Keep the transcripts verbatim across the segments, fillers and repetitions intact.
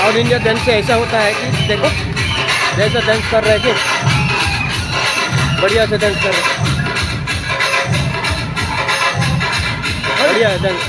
South India dance से ऐसा होता है कि देखो जैसा डांस कर रहे थे, बढ़िया से डांस कर रहे, बढ़िया है डांस।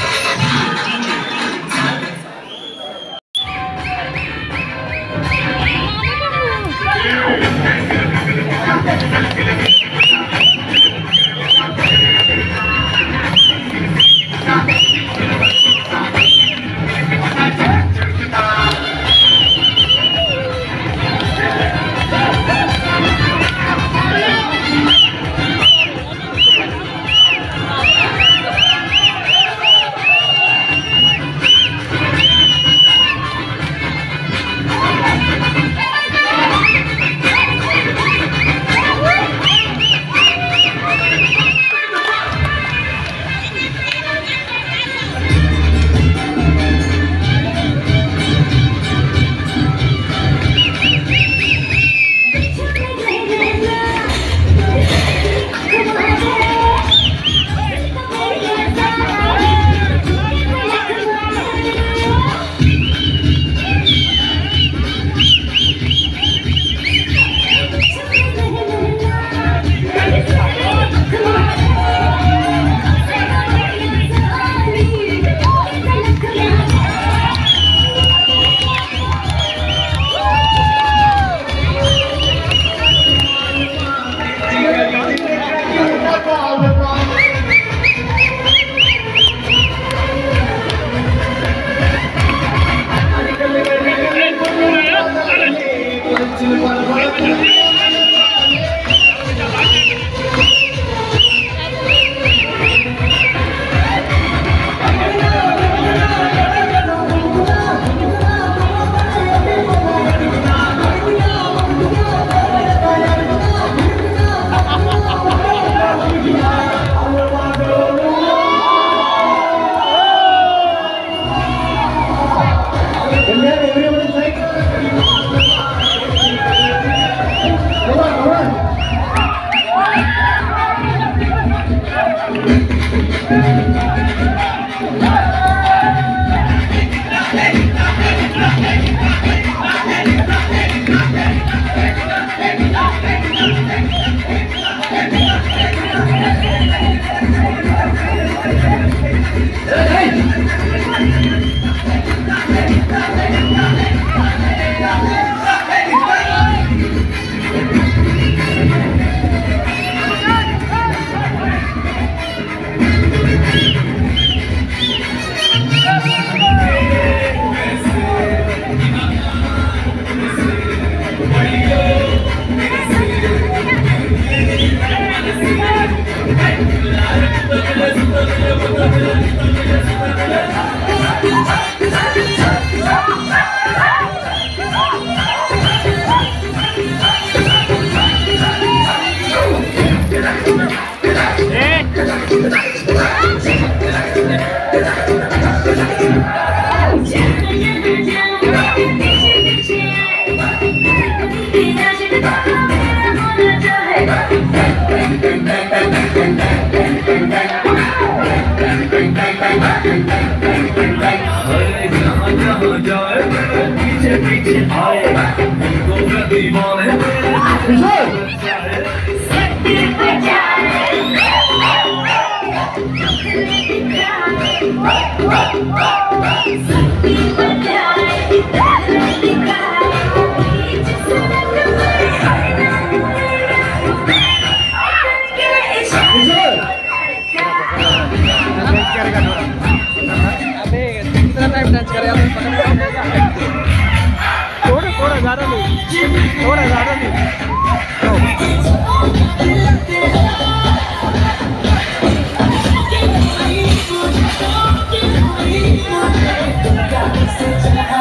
थोड़ा थोड़ा ज़्यादा नहीं, थोड़ा ज़्यादा नहीं।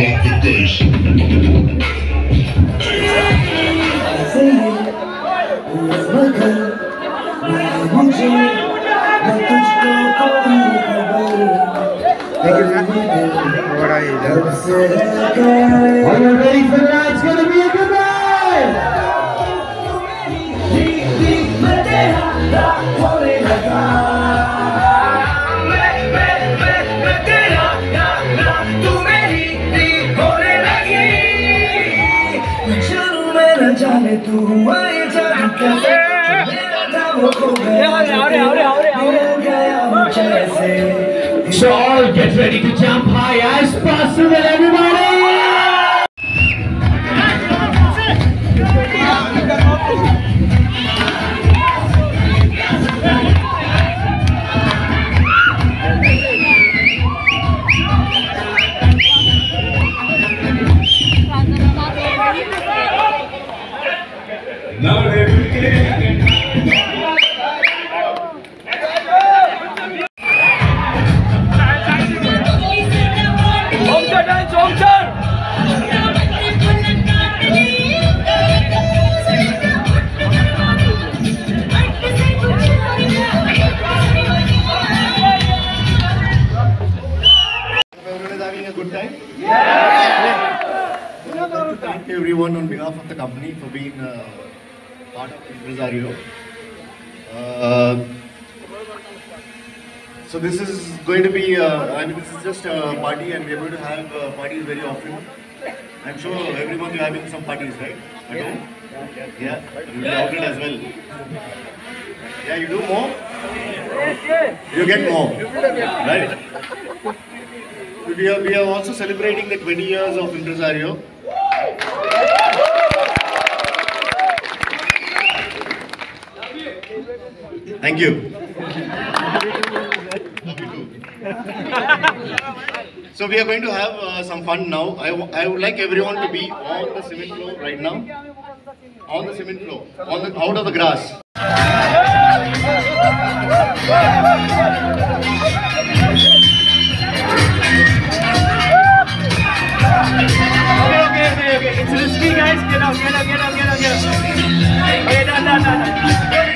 Are you ready for that? It's gonna be a good night! So all get ready to jump high as possible, everybody! Thank you everyone on behalf of the company for being uh, part of Impresario. Uh, so this is going to be, uh, I mean this is just a party and we are going to have uh, parties very often. I'm sure everyone is having some parties, right? At home? Yeah, you will out it as well. Yeah, you do more? You get more, right? We are, we are also celebrating the twenty years of Impresario. Thank you. So we are going to have uh, some fun now. I, I would like everyone to be on the cement floor right now. On the cement floor, on the, out of the grass. Okay, okay, okay. It's risky, guys. Get up, get up, get up, get up, get up. Okay, done, done, done, done.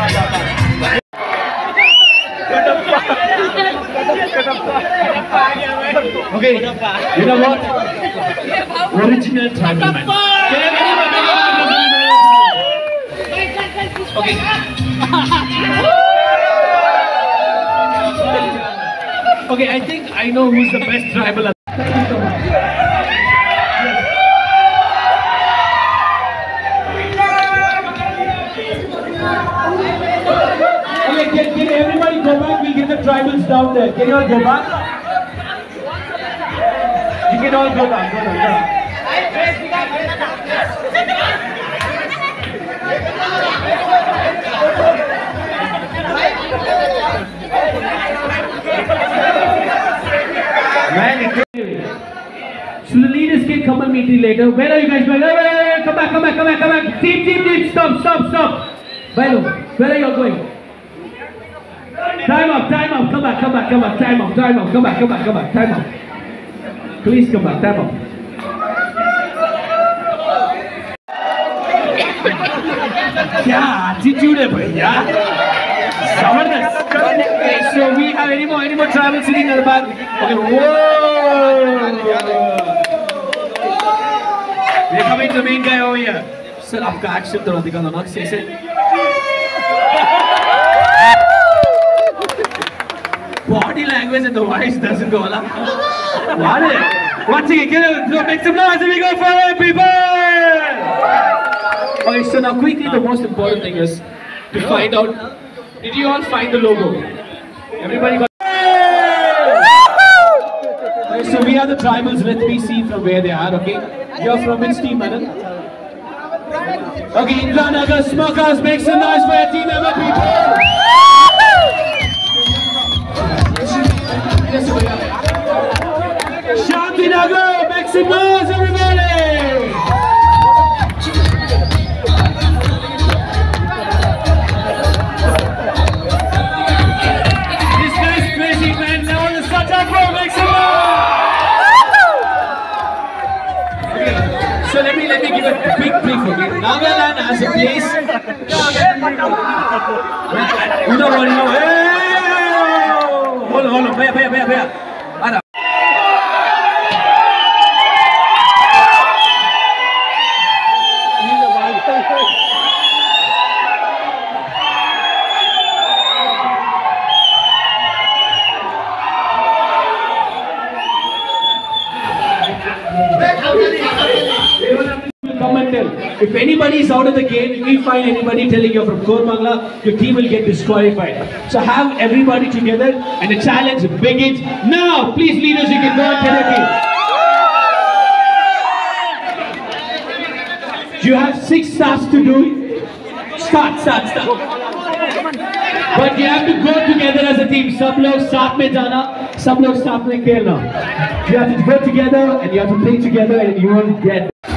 Okay, you know what? Original tribal man. Okay. Okay, I think I know who's the best tribal. Thank you so much. Okay, can, can everybody go back? We'll get the tribals down there. Can you all go back? You can all go down, go down, go down. Man, so the leaders can come and meet you later. Where are you guys going? Wait, wait, wait, come back, come back, come back, come back. Team, team, team, stop, stop, stop. Bailo, where are you all going? Time up, time up, come back, come back, come back, time up, time up, come back, come back, come back, time up. Please come back, time up. Yeah, attitude hai bhaiya. Zabardast. Okay, so we have any more, any more travel sitting at the back? Okay, whoa. We're coming to the main guy over here. Sir, आपका action थोड़ा दिखा दो ना, से से. Body language and the voice doesn't go along. What is it? Once again, get it, make some noise and we go for it, people! Okay, so now quickly the most important thing is to find out, did you all find the logo? Everybody got okay, so we are the tribals, let me see from where they are, okay? You're from which team, madam? Okay, Indranagar Smokers, make some noise for your team member, people! Shantinagar, make some noise, everybody! This guy's crazy, man. Now on the Santa Pro, make some noise! So let me let me give a quick brief. Okay, Nagaland as a place. You know what? You know. Hey! Hold on, hold on. Bhaiya, bhaiya, bhaiya, bhaiya. Ada. Come and tell. If anybody is out of the game, if we find anybody telling you're from Koramangala, your team will get disqualified. So have everybody together and the challenge begins now. Please, leaders, you can go and tell your team. You have six starts to do. Start, start, start. But you have to go together as a team. Sab log saath mein jana, sab log saath mein khelna. You have to go together and you have to play together and you will get.